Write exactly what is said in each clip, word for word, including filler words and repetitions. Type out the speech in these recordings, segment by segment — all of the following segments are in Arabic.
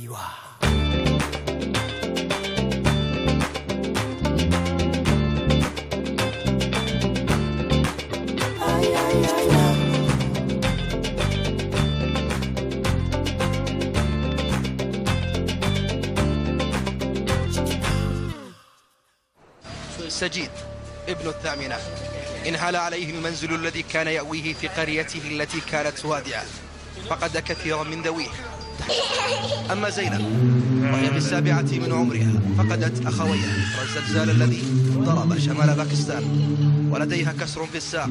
أيوة. سجيد ابن الثامنة انهال عليه المنزل الذي كان يأويه في قريته التي كانت وادعة، فقد كثيرا من ذويه. أما زينب وهي في السابعة من عمرها فقدت أخويها والزلزال الذي ضرب شمال باكستان ولديها كسر في الساق.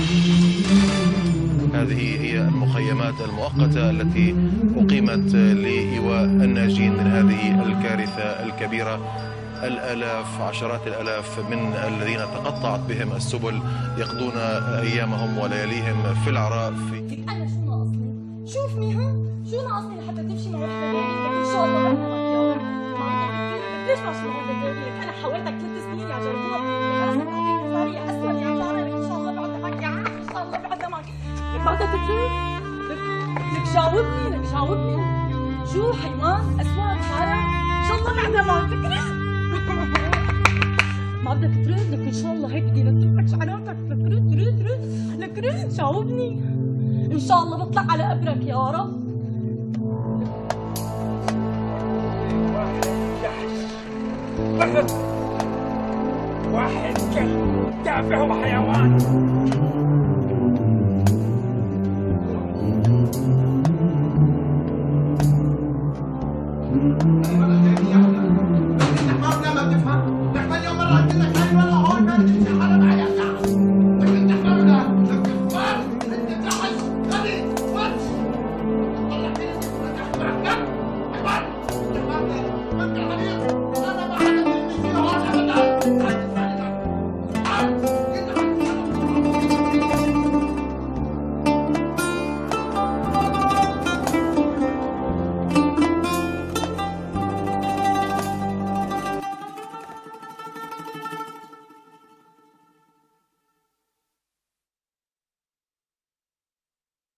هذه هي المخيمات المؤقتة التي أقيمت لإيواء الناجين من هذه الكارثة الكبيرة. الآلاف عشرات الآلاف من الذين تقطعت بهم السبل يقضون أيامهم ولياليهم في العراء. في أنا شو ناقصني؟ شوفني ها؟ شو ناقصني لحتى تمشي معي في سبيلك؟ إن شاء الله بعملك يا رب. ما عندك كثير، ليش ماشي معي في سبيلك؟ أنا حاولتك ثلاث سنين يا جربوع، لازم أعطيك مصاري أسود يا جارة، إن شاء الله بعد معك يا عم، إن شاء الله بعد معك. لك بعدها تفرق؟ لك جاوبني، لك جاوبني. شو حيوان أسود حالة؟ إن شاء الله بعد معك، فكرت؟ ما بدك ترد؟ لك ان شاء الله هيك بدي نتفك شعراتك، فكرت ترد ترد لك رد جاوبني. ان شاء الله بطلع على قبرك يا رب. واحد واحد كلب تافه وحيوان. ما بتفهم؟ نحن اليوم مرة قلت لك